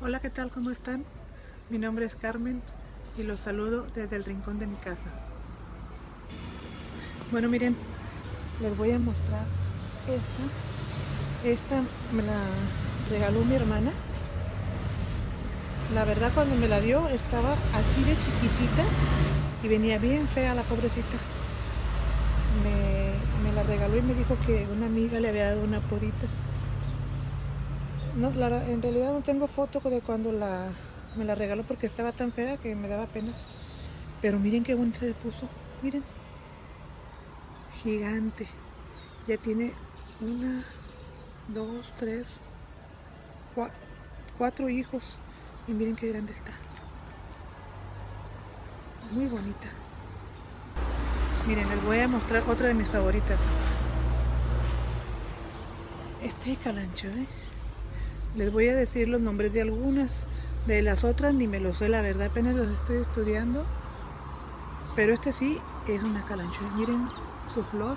Hola, ¿qué tal? ¿Cómo están? Mi nombre es Carmen y los saludo desde el rincón de mi casa. Bueno, miren, les voy a mostrar esta. Esta me la regaló mi hermana. La verdad, cuando me la dio estaba así de chiquitita y venía bien fea la pobrecita. Me la regaló y me dijo que una amiga le había dado una podita. No, en realidad no tengo foto de cuando me la regaló porque estaba tan fea que me daba pena. Pero miren qué bonita se puso. Miren, gigante. Ya tiene una, dos, tres, cuatro hijos. Y miren qué grande está. Muy bonita. Miren, les voy a mostrar otra de mis favoritas. Este calancho, ¿eh? Les voy a decir los nombres de algunas. De las otras ni me los sé, la verdad, apenas los estoy estudiando. Pero este sí es una calancho. Miren su flor.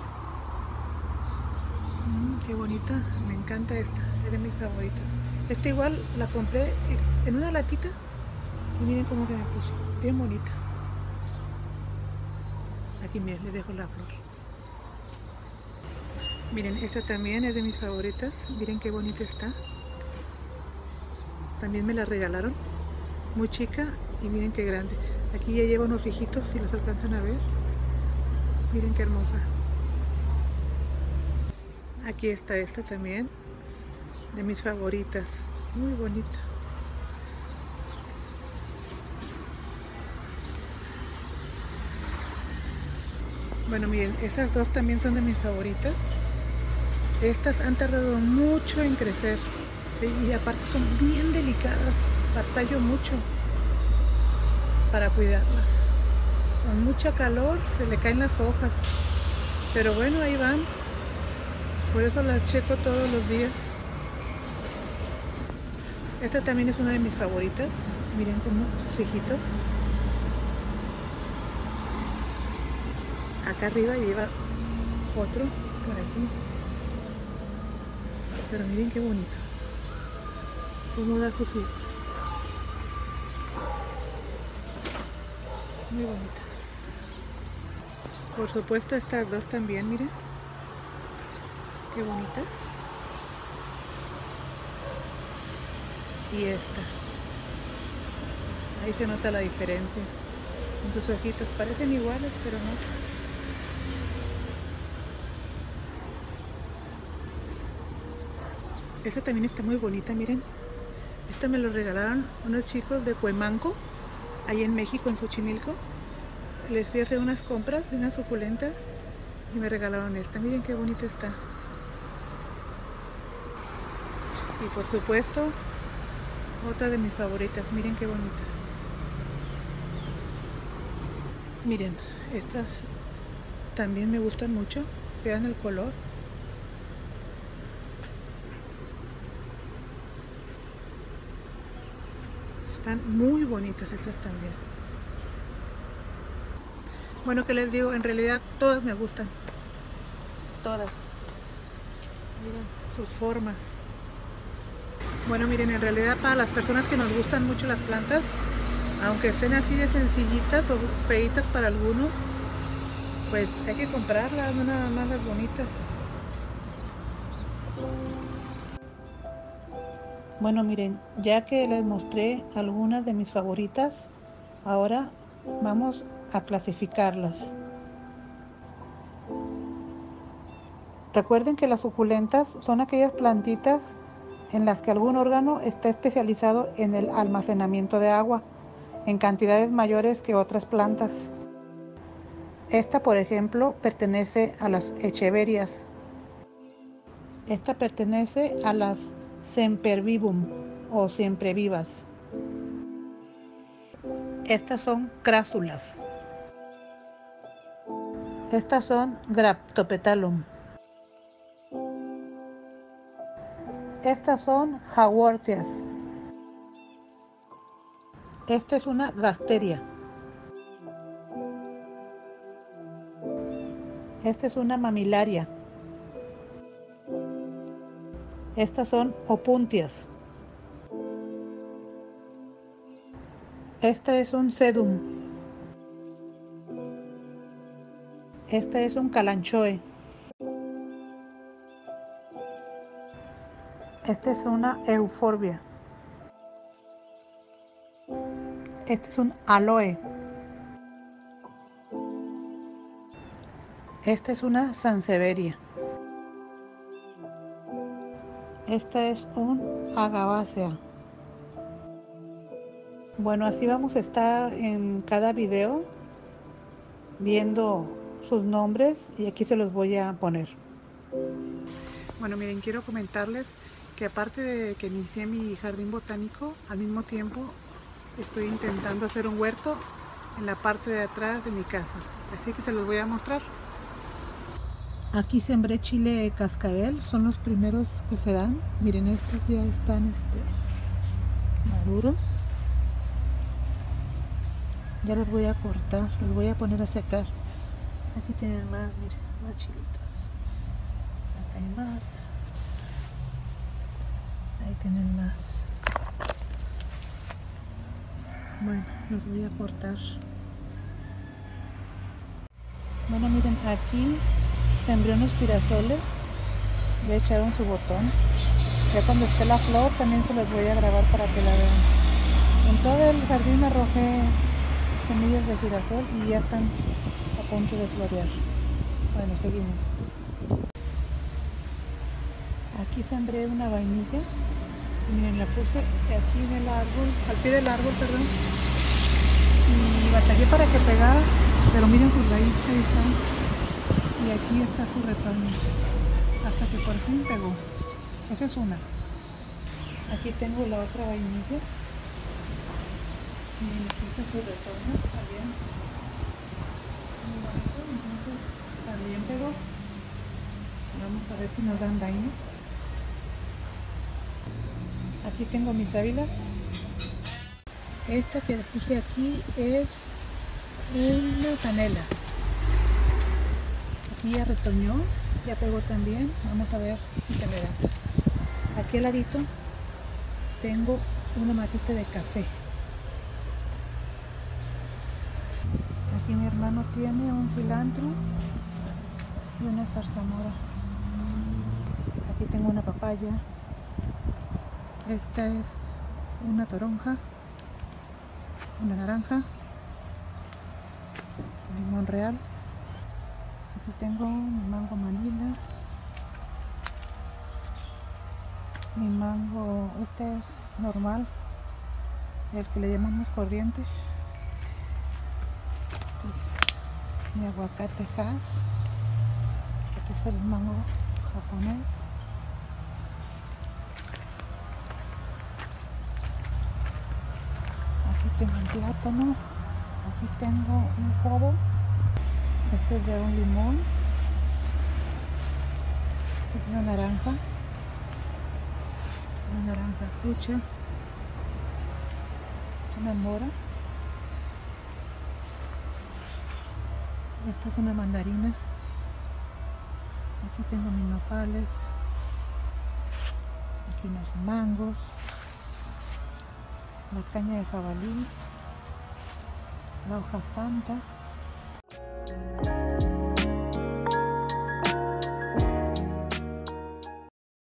Qué bonita. Me encanta esta. Es de mis favoritas. Esta igual la compré en una latita. Y miren cómo se me puso. Bien bonita. Aquí miren, les dejo la flor. Miren, esta también es de mis favoritas. Miren qué bonita está. También me la regalaron. Muy chica y miren qué grande. Aquí ya lleva unos hijitos, si los alcanzan a ver. Miren qué hermosa. Aquí está esta también. De mis favoritas. Muy bonita. Bueno, miren, estas dos también son de mis favoritas. Estas han tardado mucho en crecer. Y aparte son bien delicadas. Batallo mucho para cuidarlas. Con mucha calor se le caen las hojas. Pero bueno, ahí van. Por eso las checo todos los días. Esta también es una de mis favoritas. Miren cómo sus hijitos. Acá arriba lleva otro por aquí. Pero miren qué bonito. Cómo da sus hijos. Muy bonita. Por supuesto estas dos también, miren. Qué bonitas. Y esta. Ahí se nota la diferencia. En sus hojitas parecen iguales, pero no. Esta también está muy bonita, miren. Esta me lo regalaron unos chicos de Cuemanco, ahí en México, en Xochimilco. Les fui a hacer unas compras de unas suculentas y me regalaron esta. Miren qué bonita está. Y por supuesto, otra de mis favoritas. Miren qué bonita. Miren, estas también me gustan mucho. Vean el color. Están muy bonitas estas también. Bueno, ¿qué les digo? En realidad todas me gustan. Todas. Miren sus formas. Bueno, miren, en realidad para las personas que nos gustan mucho las plantas, aunque estén así de sencillitas o feitas para algunos, pues hay que comprarlas, no nada más las bonitas. Bueno, miren, ya que les mostré algunas de mis favoritas, ahora vamos a clasificarlas. Recuerden que las suculentas son aquellas plantitas en las que algún órgano está especializado en el almacenamiento de agua en cantidades mayores que otras plantas. Esta, por ejemplo, pertenece a las echeverias. Esta pertenece a las sempervivum o siemprevivas. Estas son crásulas. Estas son Graptopetalum. Estas son Haworthias. Esta es una Gasteria. Esta es una Mamilaria. Estas son Opuntias. Este es un sedum. Este es un calanchoe. Este es una euforbia. Este es un aloe. Esta es una sansevieria. Esta es un agavacea. Bueno, así vamos a estar en cada video viendo sus nombres y aquí se los voy a poner. Bueno, miren, quiero comentarles que aparte de que inicié mi jardín botánico, al mismo tiempo estoy intentando hacer un huerto en la parte de atrás de mi casa. Así que se los voy a mostrar. Aquí sembré chile cascabel, son los primeros que se dan. Miren, estos ya están maduros. Ya los voy a cortar, los voy a poner a secar. Aquí tienen más, miren, más chilitos. Acá hay más. Ahí tienen más. Bueno, los voy a cortar. Bueno, miren, aquí sembré unos girasoles. Ya echaron su botón. Ya cuando esté la flor también se los voy a grabar para que la vean. En todo el jardín arrojé semillas de girasol y ya están a punto de florear. Bueno, seguimos. Aquí sembré una vainilla. Miren, la puse aquí en el árbol, al pie del árbol, perdón. Y batallé para que pegara, pero miren sus raíces, ahí están. Y aquí está su retoño. Hasta que por fin pegó. Esa es una. Aquí tengo la otra vainilla. Miren, aquí está su retoño también. Muy bonito, entonces también pegó. Vamos a ver si nos dan vaina. Aquí tengo mis sábilas. Esta que puse aquí es una canela. Aquí ya retoñó, ya pegó también. Vamos a ver si se me da. Aquí al ladito tengo una matita de café. Aquí mi hermano tiene un cilantro y una zarzamora. Aquí tengo una papaya. Esta es una toronja, una naranja, limón real. Aquí tengo mi mango manila, mi mango, este es normal, el que le llamamos corriente. Este es mi aguacate Hass. Este es el mango japonés. Aquí tengo un plátano, aquí tengo un cobo, este es de un limón, este es una naranja, trucha, es una mora, esta es una mandarina, aquí tengo mis nopales, aquí unos mangos, la caña de jabalí, la hoja santa.